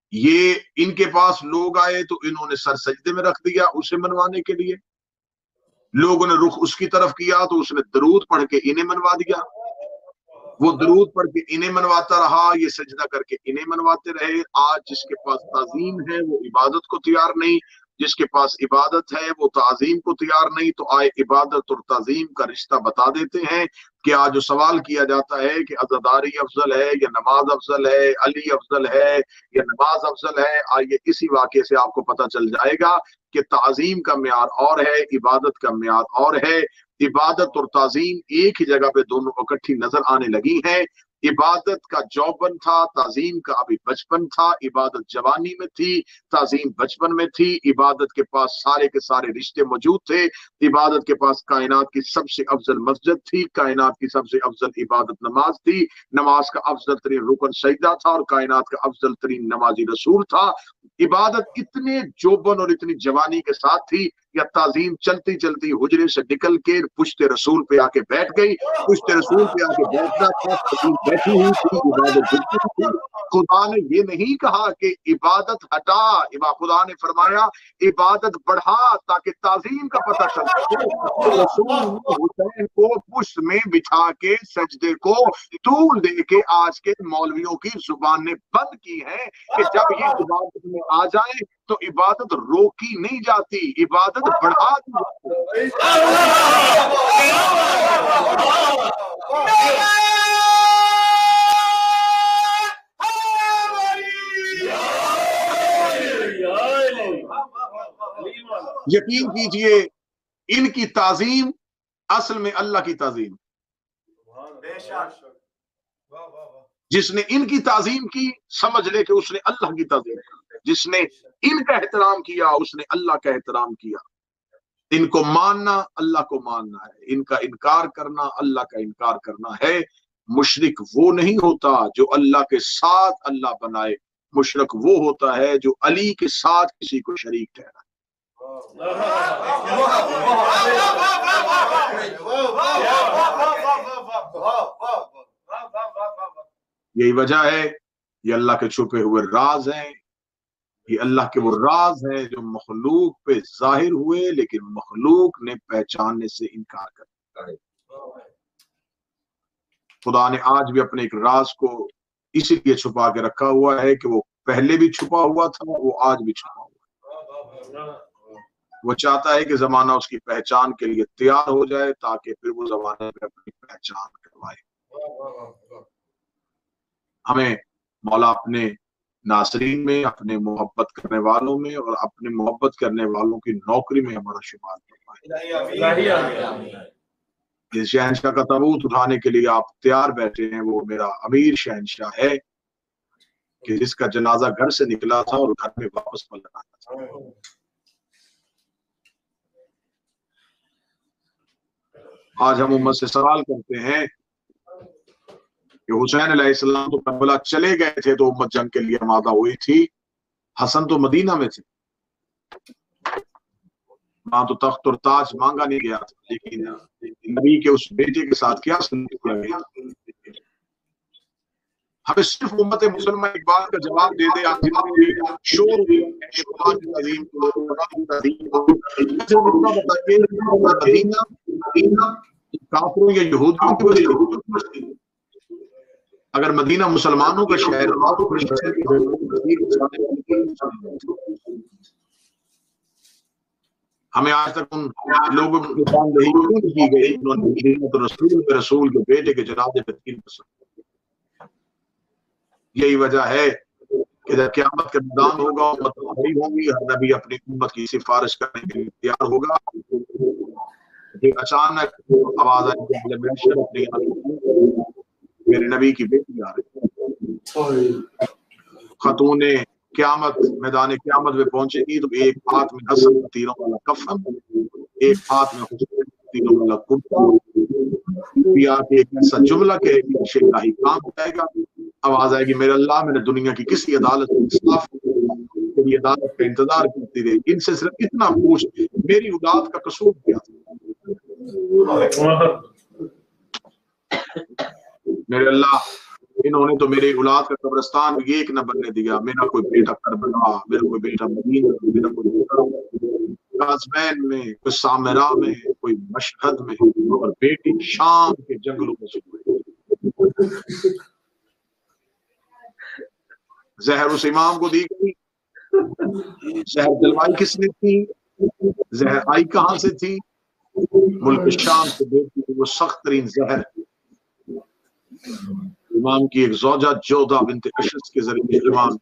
یہ ان کے پاس لوگ آئے تو انہوں نے سر سجدے میں رکھ دیا اسے منوانے کے لیے، لوگوں نے رخ اس کی طرف کیا تو اس نے درود پڑھ کے انہیں منوا دیا، وہ درود پڑھ کے انہیں منواتا رہا، یہ سجدہ کر کے انہیں منواتے رہے۔ آج جس کے پاس تعظیم ہے وہ عبادت کو تیار نہیں، جس کے پاس عبادت ہے وہ تعظیم کو تیار نہیں۔ تو آئے عبادت اور تعظیم کا رشتہ بتا دیتے ہیں کہ آج جو سوال کیا جاتا ہے کہ عزاداری افضل ہے یا نماز افضل ہے، علی افضل ہے یا نماز افضل ہے، آئیے اسی واقعے سے آپ کو پتہ چل جائے گا کہ تعظیم کا معیار اور ہے، عبادت کا معیار اور ہے۔ عبادت اور تعظیم ایک ہی جگہ پہ دونوں اکٹھی نظر آنے لگی ہیں۔ عبادت کا جوبن تھا، تعظیم کا ابھی بچپن تھا۔ عبادت جوانی میں تھی، تعظیم بچپن میں تھی۔ عبادت کے پاس سارے کے سارے رشتے موجود تھے۔ عبادت کے پاس کائنات کی سب سے افضل مسجد تھی، کائنات کی سب سے افضل عبادت نماز تھی، نماز کا افضل ترین رکن سجدہ تھا اور کائنات کا افضل ترین نمازی رسول تھا۔ عبادت اتنے جوبن اور اتنی جوانی کے ساتھ تھی یا تعظیم چلتی چلتی حجرے سے نکل کے پشت رسول پہ آ کے بیٹھ گئی، پشت رسول پہ آ کے بیٹھنا تھا، تعظیم بیٹھی ہوئی تھی، عبادت جھکی تھی۔ خدا نے یہ نہیں کہا کہ عبادت ہٹا، خدا نے فرمایا عبادت بڑھا تاکہ تعظیم کا پتہ چل سکے۔ رسول حسین کو پشت میں بچھا کے سجدے کو طول دے کے آج کے مولویوں کی زبان نے بند کی ہے کہ جب یہ عبادت میں آ جائیں تو عبادت روکی نہیں جاتی، عبادت بڑھا دی جاتی۔ یقین کیجئے ان کی تعظیم اصل میں اللہ کی تعظیم، جس نے ان کی تعظیم کی سمجھ لے کہ اس نے اللہ کی تعظیم کی، جس نے ان کا احترام کیا اس نے اللہ کا احترام کیا۔ ان کو ماننا اللہ کو ماننا ہے، ان کا انکار کرنا اللہ کا انکار کرنا ہے۔ مشرک وہ نہیں ہوتا جو اللہ کے ساتھ اللہ بنائے، مشرک وہ ہوتا ہے جو علی کے ساتھ کسی کو شریک ٹھہرائے۔ یہی وجہ ہے یہ اللہ کے چھپے ہوئے راز ہیں، یہ اللہ کے وہ راز ہیں جو مخلوق پہ ظاہر ہوئے لیکن مخلوق نے پہچاننے سے انکار کر دیا۔ خدا نے آج بھی اپنے ایک راز کو اسی لیے چھپا کے رکھا ہوا ہے کہ وہ پہلے بھی چھپا ہوا تھا، وہ آج بھی چھپا ہوا ہے۔ وہ چاہتا ہے کہ زمانہ اس کی پہچان کے لیے تیار ہو جائے تاکہ پھر وہ زمانے میں اپنی پہچان کروائے۔ ہمیں مولا اپنے ناصرین میں، اپنے محبت کرنے والوں میں اور اپنے محبت کرنے والوں کی نوکری میں ہمارا شمار فرمائے۔ جس شہنشاہ کا تابوت اٹھانے کے لیے آپ تیار بیٹھے ہیں وہ میرا امیر شہنشاہ ہے کہ جس کا جنازہ گھر سے نکلا تھا اور گھر میں واپس پلٹ آنا تھا۔ آج ہم امت سے سوال کرتے ہیں کہ حسین علیہ السلام تو کربلا چلے گئے تھے تو امت جنگ کے لیے آمادہ ہوئی تھی، حسن تو مدینہ میں تھے، وہاں تو تخت اور تاج مانگا نہیں گیا تھا، لیکن نبی کے اس بیٹے کے ساتھ کیا سلوک کیا گیا۔ ہمیں صرف امت مسلمہ ایک بات کا جواب دے دے، آج شور کافروں یا یہودیوں کی وجہ، اگر مدینہ مسلمانوں کا شہر ہمیں آج تک ان لوگوں کی نشاندہی کیوں کی گئی انہوں نے رسول کے بیٹے کے جنازے پہ تین پسند۔ یہی وجہ ہے کہ جب قیامت کا میدان ہوگا امت بھری ہوگی، ہر نبی اپنی امت کی سفارش کرنے کے لیے تیار ہوگا۔ اچانک آواز آئی میرے نبی کی بیٹی آ رہی، خاتون قیامت میدان قیامت میں پہنچے گی تو ایک ہاتھ میں حسن تیروں والا کفن، ایک ہاتھ میں حسین تیروں والا کرتا، ایک ایسا جملہ کہ شاہی کام ہو جائے گا۔ آواز آئے گی میرے اللہ میں نے دنیا کی کسی عدالت انصاف تیری عدالت کا انتظار کرتی رہی، ان سے صرف اتنا پوچھ میری اولاد کا قصور کیا تھا۔ میرے اللہ इन्होंने तो मेरे औलाद का कब्रिस्तान भी एक न बनने दिया। मेरा कोई बेटा करबला, मेरा कोई बेटा मदीना, मेरा कोई बेटा काज़मैन में, कोई सामरा में, कोई मशहद में, और बेटी शाम के जंगलों में छुपी। जहर उस इमाम को दी गई। जहर जलवाई किसने थी? जहर आई कहां से थी? मुल्क शाम से बेटी थी वो सख्त तरीन जहर इमाम की एक ज़ौजा जोधा बिन्त अशस के जरिए इमाम,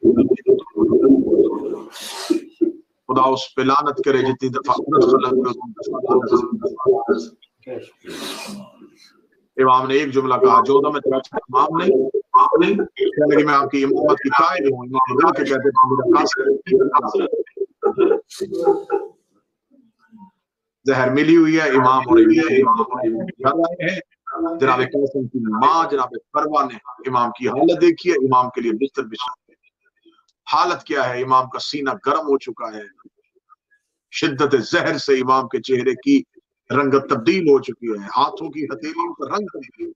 खुदा उस पे लानत करे जितनी दफा इमाम ने एक जुमला कहा, जोधा में तेरा इमाम नहीं, कहने कि मैं आपकी इमामत की कायल हूँ। इमाम रो के कहते जहर मिली हुई है इमाम और घर आए हैं। जनाब कासिम की माँ जनाब फरवा ने इमाम की हालत देखी है, इमाम के लिए बिस्तर बिछा। हालत क्या है? इमाम का सीना गर्म हो चुका है, शिद्दत जहर से इमाम के चेहरे की रंगत तब्दील हो चुकी है, हाथों की हथेलियों का रंग तब्दील।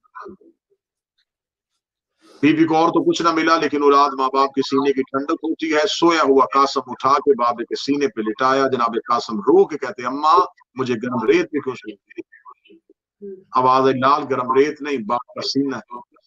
बीबी को और तो कुछ ना मिला, लेकिन औलाद माँ बाप के सीने की ठंडक होती है। सोया हुआ कासम उठा के बाबे के सीने पे लिटाया। जनाब कासम रो के कहते, अम्मा मुझे गर्म रेत पे क्यों सोती? आवाज लाल गर्म रेत नहीं, बाप का सीना।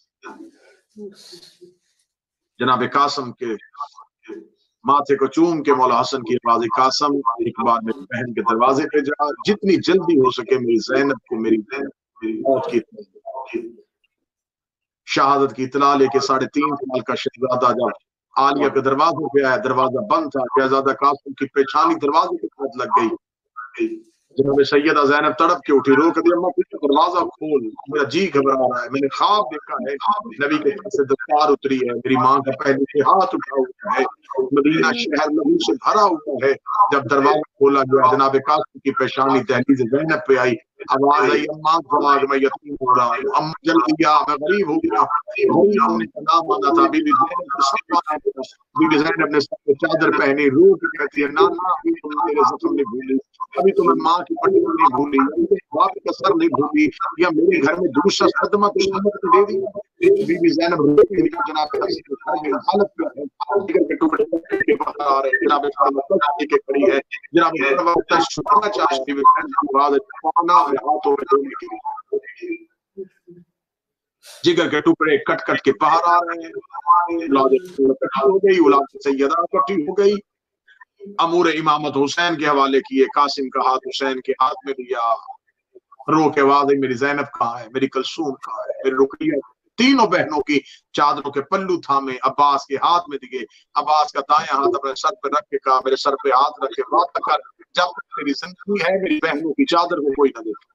जनाब कासम के माथे को चूम के मौला हसन की आवाज, कासम एक बार मेरी बहन के दरवाजे पे जा, जितनी जल्दी हो सके मेरी ज़ैनब को मेरी मौत की शहादत की इतला लेके 3.5 साल का शहजादा जब आलिया के दरवाजे पे आया, दरवाजा बंद था। शहजादा कासिम की पेशानी दरवाजे के साथ लग गई। जनाब सैयदा ज़ैनब तड़प के उठी, रो कर अम्मा कुछ दरवाजा खोल, मेरा जी घबरा रहा है, मैंने ख्वाब देखा है, नबी के पास से दस्तार उतरी है, मेरी माँ का पहले से हाथ उठा हुआ है, मदीना शहर लहू से भरा हुआ है। जब दरवाजा खोला गया, जनाब कासिम की पेशानी दहलीज ज़ैनब पे आई। आवाज आई, अम्मा जवाब, मैं यतीम हो रहा हूँ, अम्मा जल्दी आ, मैं गरीब हो गया। वही हमने नाम माना था। बीबी ज़ैनब ने सर पे चादर पहनी, रो के कहती है, नाना अभी तुम मेरे ज़ख्म नहीं भूली, अभी तुम्हें माँ की पट्टी नहीं भूली, बाप का सर नहीं भूली, या मेरे घर में दूसरा सदमा तो हिम्मत दे दी। बीबी ज़ैनब रो के जनाब हालत क्या है, के टुकड़े के बाहर आ रहे, जनाब के खड़ी है, जनाब छुपाना चाहती है, हाथों में धोने की जिगर के टुकड़े कट कट के बाहर आ रहे हैं। हो गई औलाद सैयदा इकट्ठी हो गई। अमूर इमामत हुसैन के हवाले किए। कासिम का हाथ हुसैन के हाथ में लिया, रो के आवाज, मेरी ज़ैनब कहाँ है, मेरी कलसूम कहाँ है, मेरी रुकैया। तीनों बहनों की चादरों के पल्लू थामे अब्बास के हाथ में दिए। अब्बास का दायां हाथ अपने सर पे रख के कहा, मेरे सर पे हाथ रख के बात कर, जब तक मेरी जिंदगी है मेरी बहनों की चादर को कोई न देखे।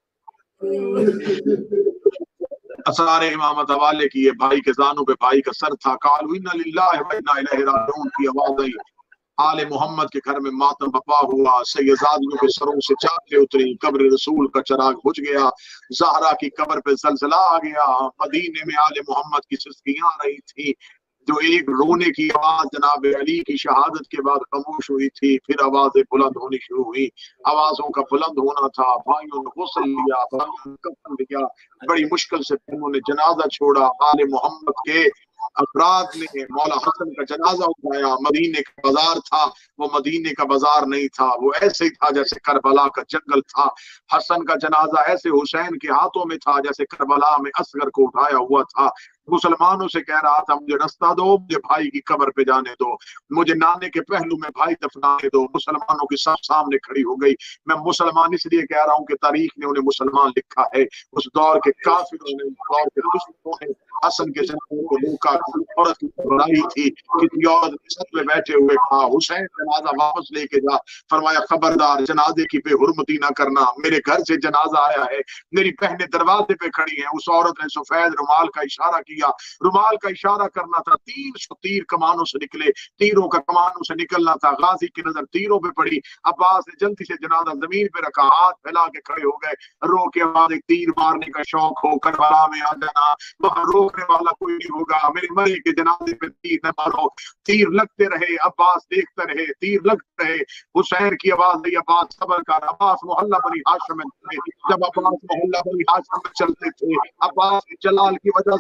सारे इमामत हवाले किए। भाई के जानों पे भाई का सर था। कालू इन्ना लिल्लाहि व इन्ना इलैहि राजिऊन की आवाज आई। आले मोहम्मद के घर में मातम बपा हुआ। सैयदादियों के सरों से चादरें उतरी। कब्र रसूल का चिराग बुझ गया। ज़हरा की कब्र पे ज़लज़ला आ गया। मदीने में आले मोहम्मद की सिस्कियां आ रही थी। जो एक रोने की आवाज जनाब अली की शहादत के बाद खामोश हुई थी, फिर आवाजें बुलंद होनी शुरू हुई। आवाजों का बुलंद होना था। भाइयों ने गुस्ल लिया, भाइयों ने कफन लिया। बड़ी मुश्किल से उन्होंने जनाजा छोड़ा। आले मोहम्मद के अफराद ने मौला हसन का जनाजा उठाया। मदीने का बाजार था, वो मदीने का बाजार नहीं था, वो ऐसे ही था जैसे करबला का जंगल था। हसन का जनाजा ऐसे हुसैन के हाथों में था जैसे करबला में असगर को उठाया हुआ था। मुसलमानों से कह रहा था, मुझे रास्ता दो, मुझे भाई की कब्र पे जाने दो, मुझे नाने के पहलू में भाई दफनाने दो। मुसलमानों की सब सामने खड़ी हो गई। मैं मुसलमान इसलिए कह रहा हूँ कि तारीख ने उन्हें मुसलमान लिखा है। उस दौर के काफिरों ने, उस दौर के दुश्मनों ने हसन के जनाजे को रोका। औरत की बुराई थी, किसी औरत के छत में बैठे हुए कहा, हुसैन जनाजा वापस लेके जा। फरमाया, खबरदार जनाजे की बेहुरमती ना करना, मेरे घर से जनाजा आया है, मेरी बहनें दरवाजे पे खड़ी हैं। उस औरत ने सफेद रुमाल का इशारा किया। रुमाल का इशारा करना था। 300 तीर कमानों से निकले। तीरों का कमानों से निकलना था। गाजी की नजर तीरों पे पड़ी। अब्बास ने जल्दी से जनाजा जमीन पे रखा, हाथ फैला के खड़े हो गए। रो के बाद एक तीर मारने का शौक हो, करबला में आ जाना, वहां रोकने वाला कोई नहीं होगा। मेरे मरे के जनाजे पे तीर न मारो। तीर लगते रहे, अब्बास देखते रहे, तीर लगते रहे। हुसैन की आवाज आई, अब्बास सब्र कर। अब्बास मोहल्ला बनी हाशिम में थे। जब अब्बास मोहल्ला बनी हाशिम में चलते थे, अब्बास जलाल की वजह से मदीने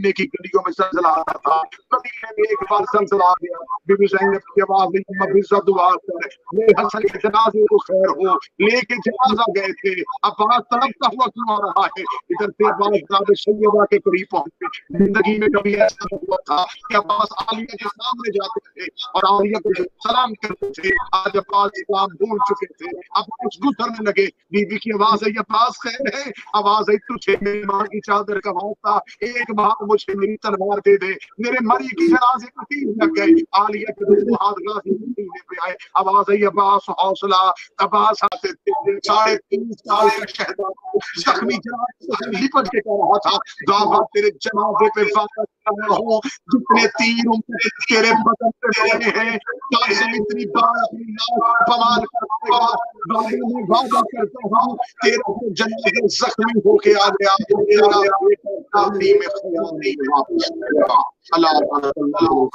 मदीने की गलियों में सलसला आ रहा था। मदीने में एक बार सलसला आ गया, बीबी ज़ैनब की आवाज दुआ कर मेरे हसन के जनाजे को खैर हो, लेके जनाजा गए थे। अब्बास तड़पता हुआ क्यों आ रहा है? इधर से अब्बास जनाब सैयदा के करीब पहुंचे। जिंदगी में कभी ऐसा हुआ था कि अब्बास आलिया के सामने जाते थे और आलिया को सलाम करते थे। आज अब्बास इस्लाम भूल चुके थे। अब्बास गुजरने लगे, बीबी की आवाज आई, अब्बास खैर है? आवाज आई, तुझे मेरी मां की चादर का वास्ता, एक बार मुझे मेरी तलवार दे दे, मेरे मरी की जनाजे को तीर लग गए। आलिया के दोनों हाथ गाजी पे आए। आवाज आई, अब्बास हौसला। अब्बास आते थे, 3.5 साल का शहजादा जख्मी जनाजे से लिपट के कह रहा था, दावा तेरे जनाजे पे वापस करना हो, जितने तीर उम्र तेरे बदन पे बने हैं, कासिम इतनी बार अपनी लाश बवाल करते हैं, वादा करता हूं तेरा जनाजा जख्मी होके आ गया, तेरा आदमी में ख्याल नहीं वापस आएगा।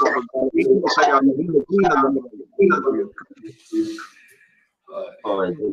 अल्लाह